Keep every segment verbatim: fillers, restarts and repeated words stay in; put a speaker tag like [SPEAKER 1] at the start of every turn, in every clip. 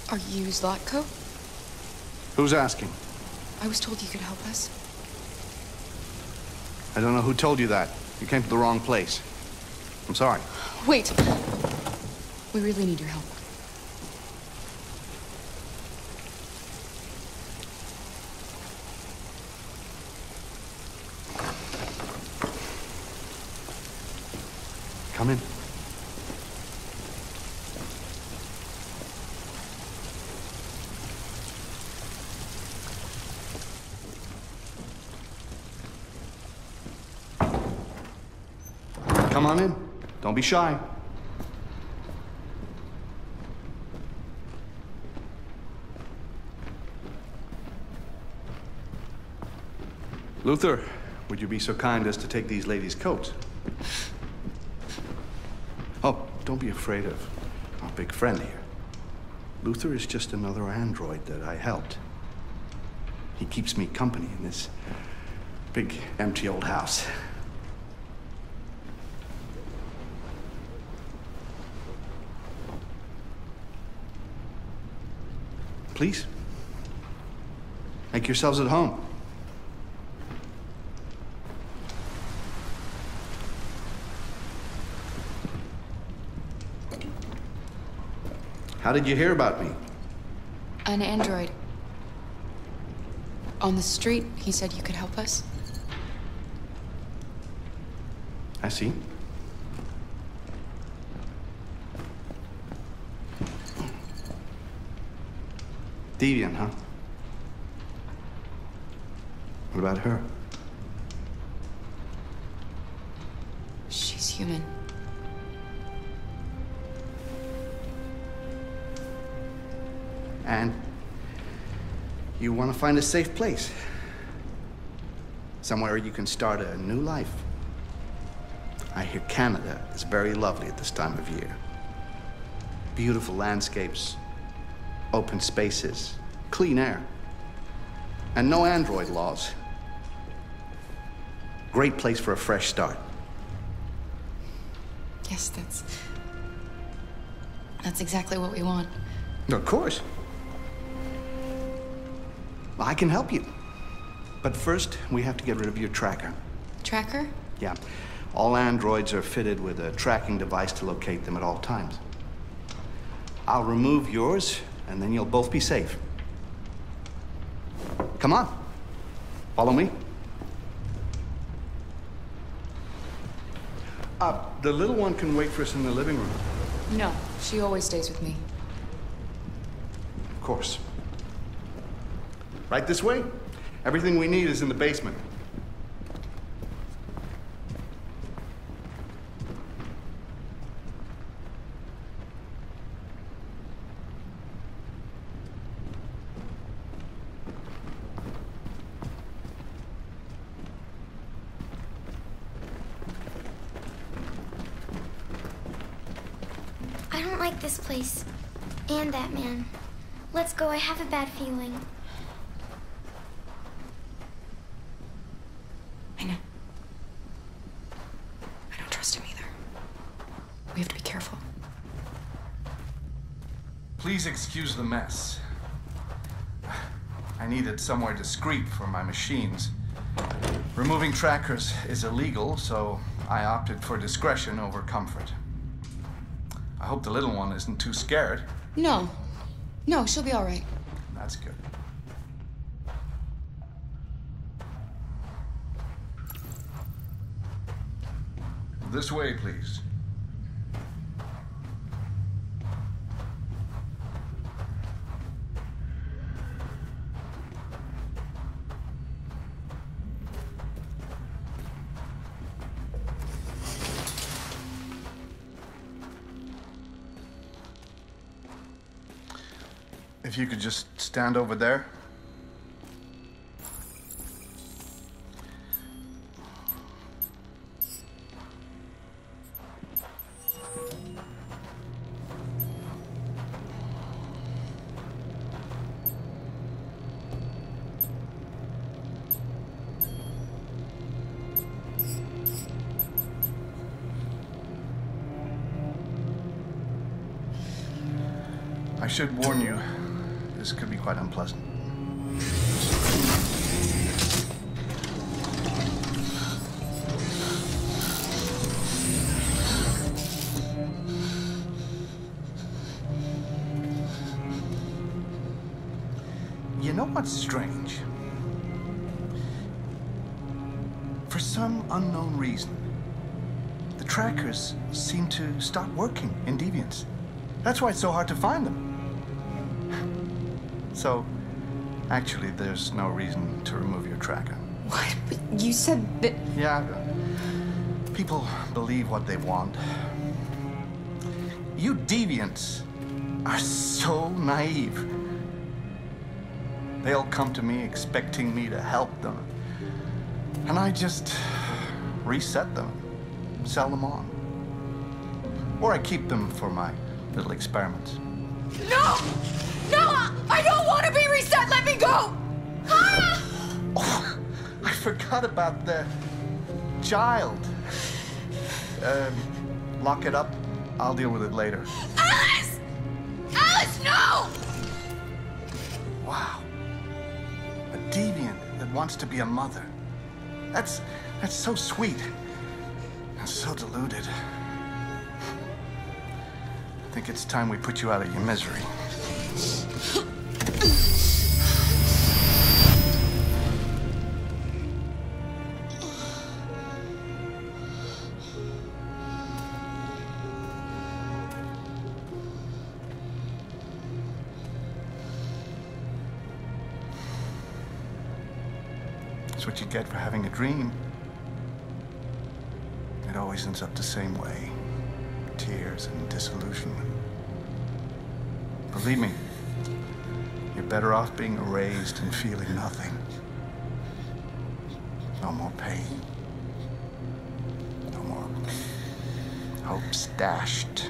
[SPEAKER 1] Are you Zlatko?
[SPEAKER 2] Who's asking?
[SPEAKER 1] I was told you could help us.
[SPEAKER 2] I don't know who told you that. You came to the wrong place. I'm sorry.
[SPEAKER 1] Wait. We really need your help.
[SPEAKER 2] Come in. Come on in. Don't be shy. Luther, would you be so kind as to take these ladies' coats? Oh, don't be afraid of our big friend here. Luther is just another android that I helped. He keeps me company in this big, empty old house. Please, make yourselves at home. How did you hear about me?
[SPEAKER 1] An android. On the street, he said you could help us.
[SPEAKER 2] I see. Deviant, huh? What about her?
[SPEAKER 1] She's human.
[SPEAKER 2] And you want to find a safe place. Somewhere you can start a new life. I hear Canada is very lovely at this time of year. Beautiful landscapes, open spaces, clean air, and no android laws. Great place for a fresh start.
[SPEAKER 1] Yes, that's... That's exactly what we want.
[SPEAKER 2] Of course. Well, I can help you. But first, we have to get rid of your tracker.
[SPEAKER 1] Tracker?
[SPEAKER 2] Yeah. All androids are fitted with a tracking device to locate them at all times. I'll remove yours, and then you'll both be safe. Come on. Follow me. Uh, the little one can wait for us in the living room.
[SPEAKER 1] No, she always stays with me.
[SPEAKER 2] Of course. Right this way? Everything we need is in the basement.
[SPEAKER 3] I don't like this place. And that man. Let's go, I have a bad feeling.
[SPEAKER 1] I know. I don't trust him either. We have to be careful.
[SPEAKER 2] Please excuse the mess. I needed somewhere discreet for my machines. Removing trackers is illegal, so I opted for discretion over comfort. I hope the little one isn't too scared.
[SPEAKER 1] No. No, she'll be all right.
[SPEAKER 2] That's good. This way, please. If you could just stand over there. I I should warn you, this could be quite unpleasant. You know what's strange? For some unknown reason, the trackers seem to stop working in Deviants. That's why it's so hard to find them. So, actually, there's no reason to remove your tracker.
[SPEAKER 1] What? But you said that...
[SPEAKER 2] Yeah, people believe what they want. You Deviants are so naive. They'll come to me expecting me to help them. And I just reset them, sell them on. Or I keep them for my little experiments.
[SPEAKER 1] No! No! I don't want to be reset! Let me go! Ah!
[SPEAKER 2] Oh, I forgot about the child. Um, lock it up. I'll deal with it later.
[SPEAKER 1] Alice! Alice, no!
[SPEAKER 2] Wow. A deviant that wants to be a mother. That's, that's so sweet. And so deluded. I think it's time we put you out of your misery. That's what you get for having a dream. It always ends up the same way. Tears and disillusionment. Believe me, you're better off being erased and feeling nothing. No more pain. No more hopes dashed.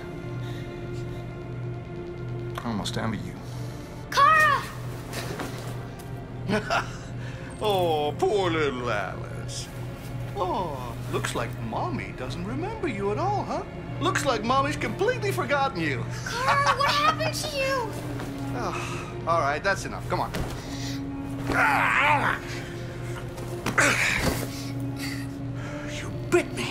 [SPEAKER 2] I almost envy you.
[SPEAKER 3] Kara!
[SPEAKER 4] Oh, poor little Alice. Oh, looks like Mommy doesn't remember you at all, huh? Looks like Mommy's completely forgotten you.
[SPEAKER 3] Kara, what happened to you?
[SPEAKER 2] Oh, all right, that's enough. Come on.
[SPEAKER 4] You bit me.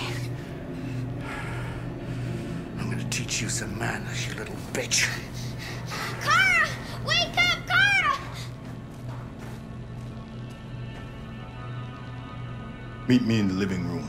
[SPEAKER 4] I'm gonna teach you some manners, you little bitch.
[SPEAKER 3] Kara! Wake up, Kara!
[SPEAKER 4] Meet me in the living room.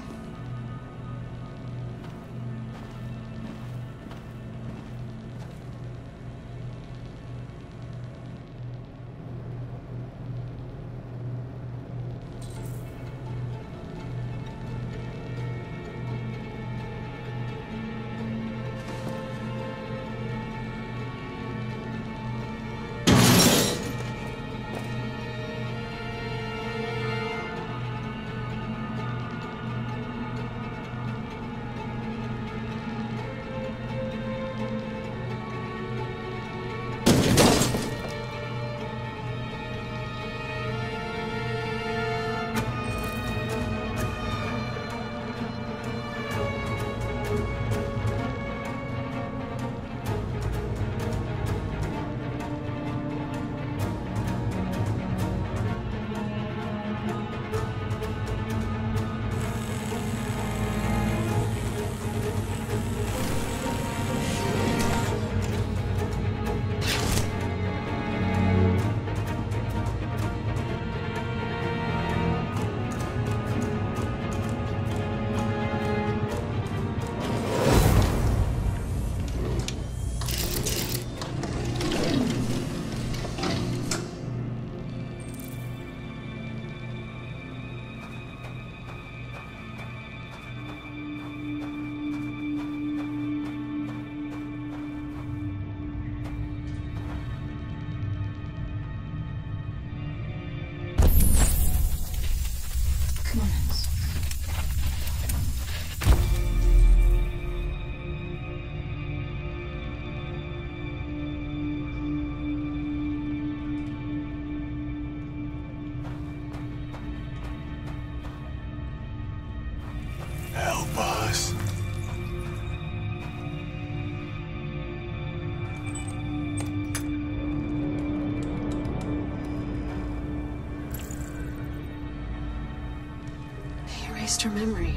[SPEAKER 5] erased her memory.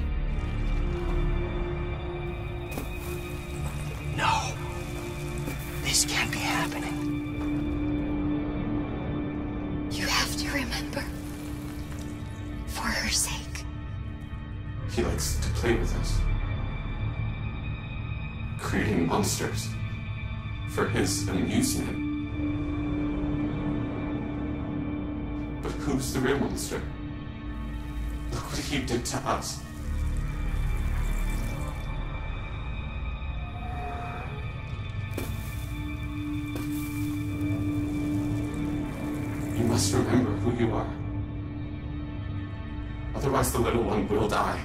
[SPEAKER 6] No. This can't be happening.
[SPEAKER 3] You have to remember. For her sake.
[SPEAKER 7] He likes to play with us. Creating monsters. For his amusement. But who's the real monster? Look what he did to us. You must remember who you are. Otherwise, the little one will die.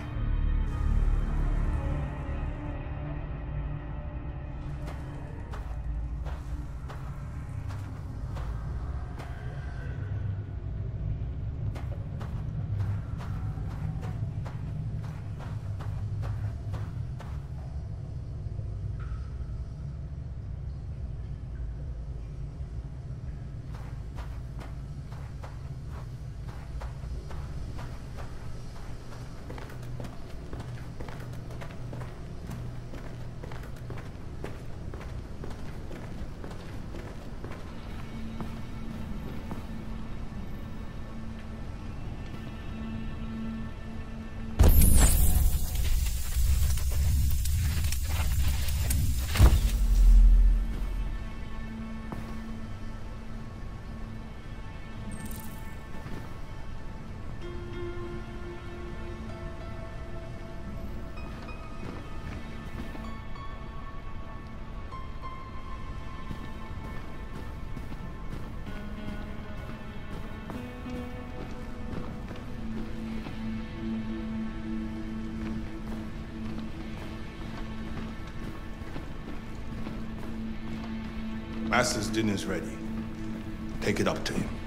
[SPEAKER 4] Master's dinner's ready. Take it up to him.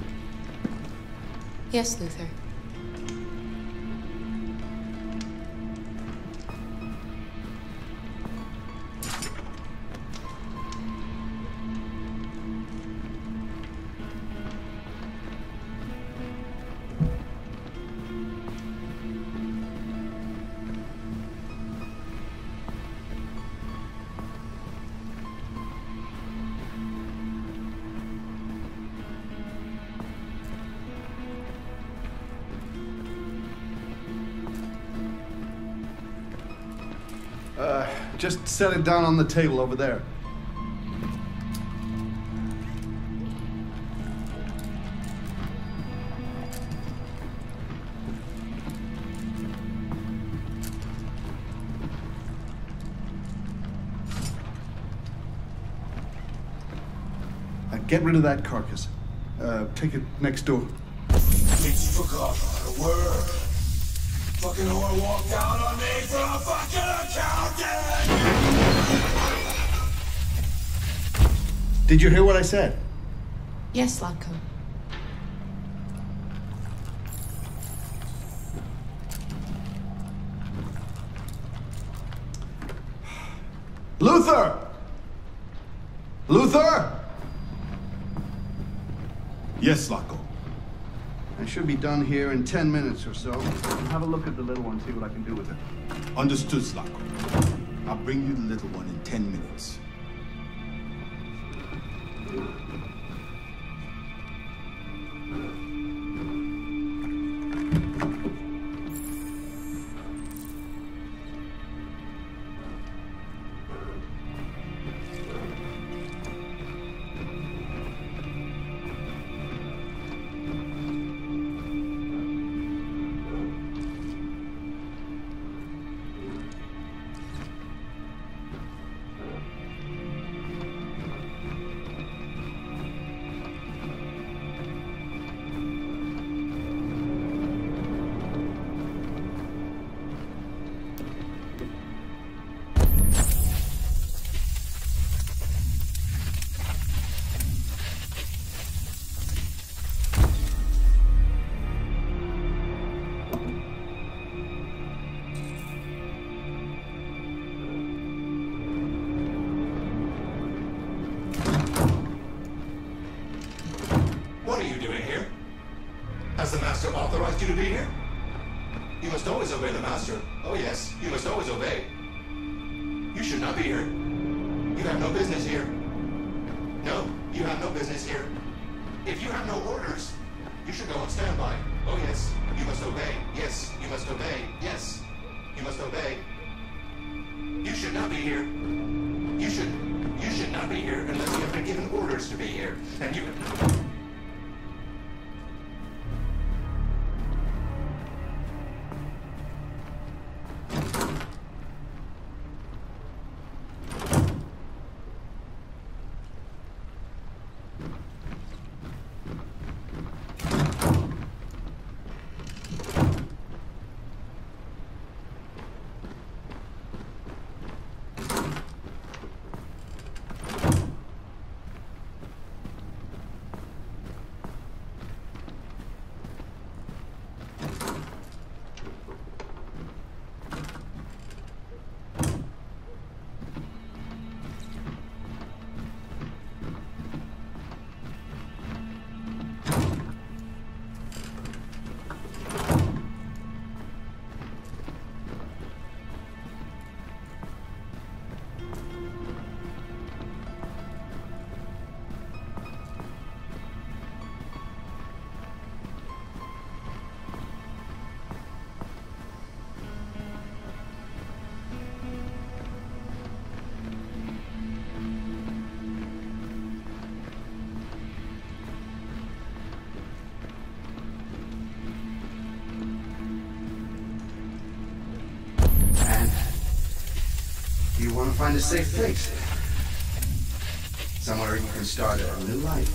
[SPEAKER 5] Yes, Luther.
[SPEAKER 2] Uh, just set it down on the table over there. Uh, get rid of that carcass. Uh, take it next door.
[SPEAKER 8] Bitch forgot how to work. Fucking whore walked out on me for a fucking accountant!
[SPEAKER 2] Did you hear what I said?
[SPEAKER 5] Yes, Latko.
[SPEAKER 2] Luther! Luther!
[SPEAKER 4] Yes, Latko.
[SPEAKER 2] I should be done here in ten minutes or so. Have a look at the little one, see what I can do with it.
[SPEAKER 4] Understood, Latko. I'll bring you the little one in ten minutes.
[SPEAKER 8] What are you doing here? Has the master authorized you to be here?
[SPEAKER 6] You must always obey the master. Oh yes, you must always obey. You should not be here. You have no business here. No, you have no business here. If you have no orders, you should go on standby. Oh yes, you must obey. Yes, you must obey. Yes, you must obey. You should not be here. You should, you should not be here unless you have been given orders to be here. And you...
[SPEAKER 9] You want to find a safe place. Somewhere you can start a new life.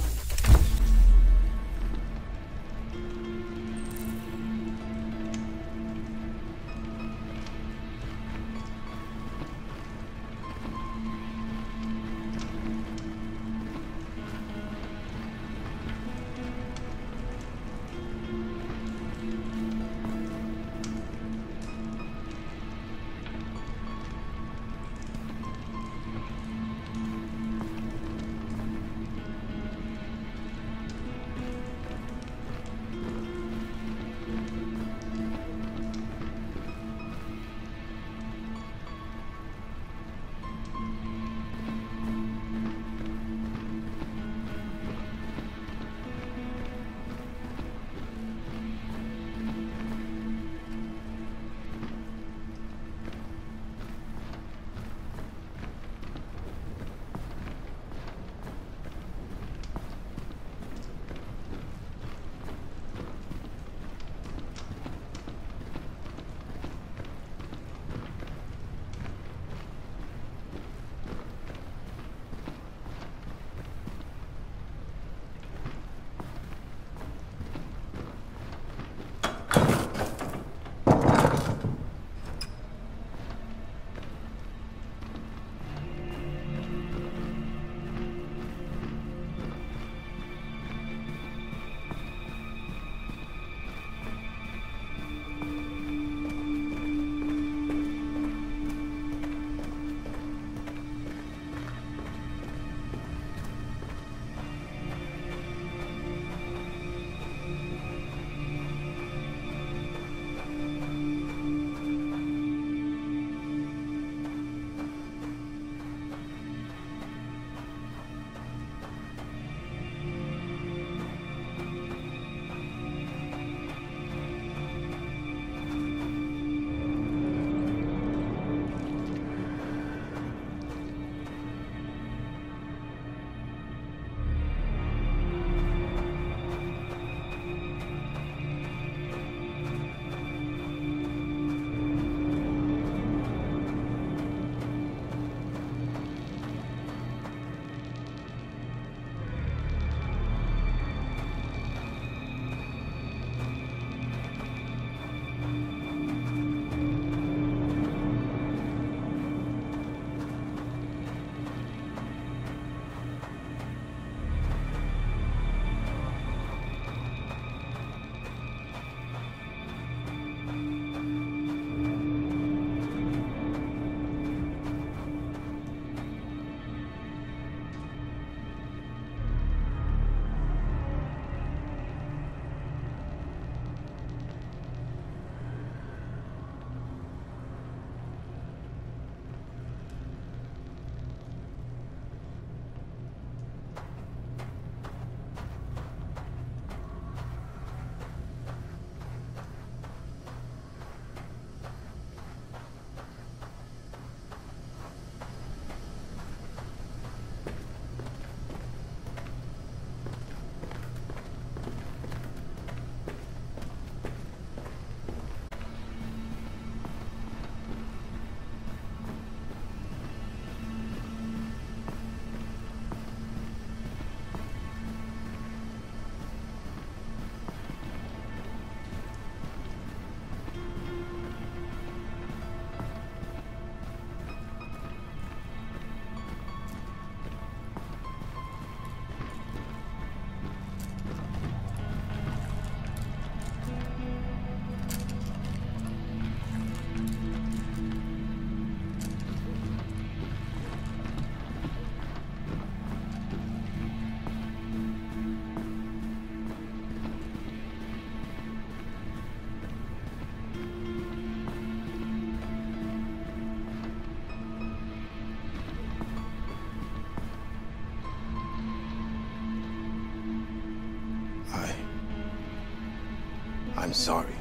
[SPEAKER 8] I'm sorry.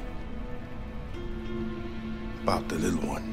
[SPEAKER 8] About the little one.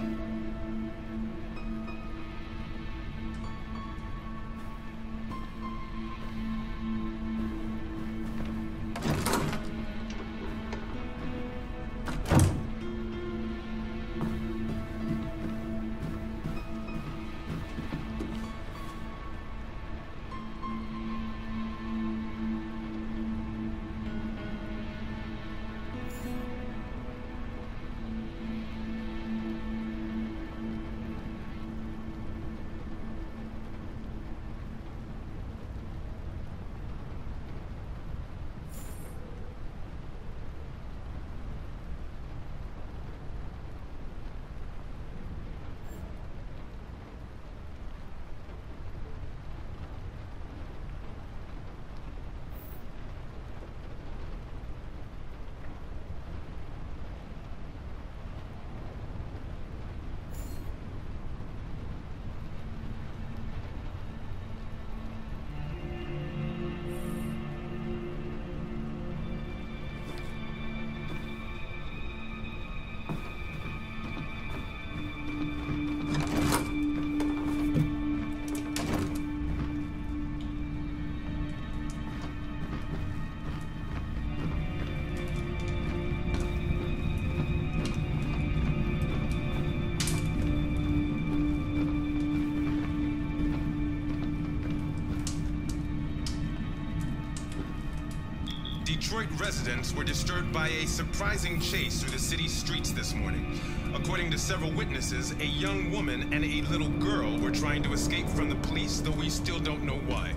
[SPEAKER 10] Detroit residents were disturbed by a surprising chase through the city's streets this morning. According to several witnesses, a young woman and a little girl were trying to escape from the police, though we still don't know why.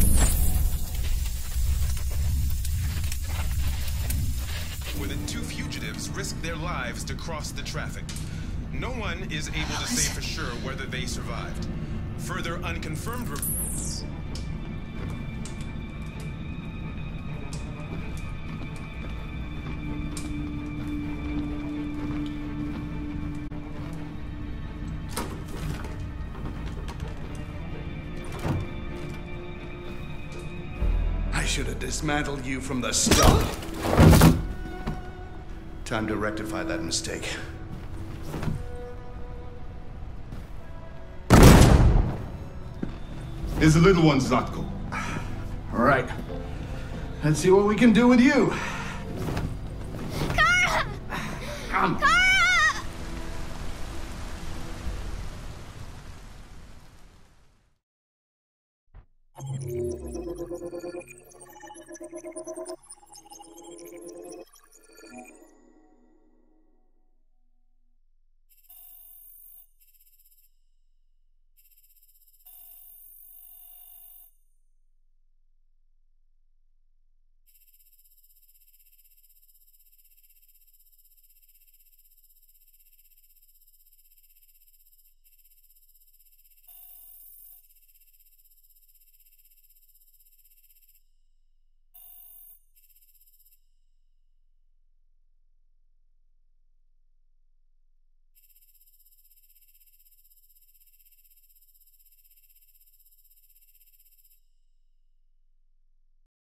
[SPEAKER 10] Where the two fugitives risked their lives to cross the traffic. No one is able to say for sure whether they survived. Further unconfirmed reports.
[SPEAKER 2] I should have dismantled you from the start. Time to rectify that mistake.
[SPEAKER 8] Is the little one Zlatko?
[SPEAKER 2] All right. Let's see what we can do with you.
[SPEAKER 3] Carl!
[SPEAKER 2] Come.
[SPEAKER 3] Carl!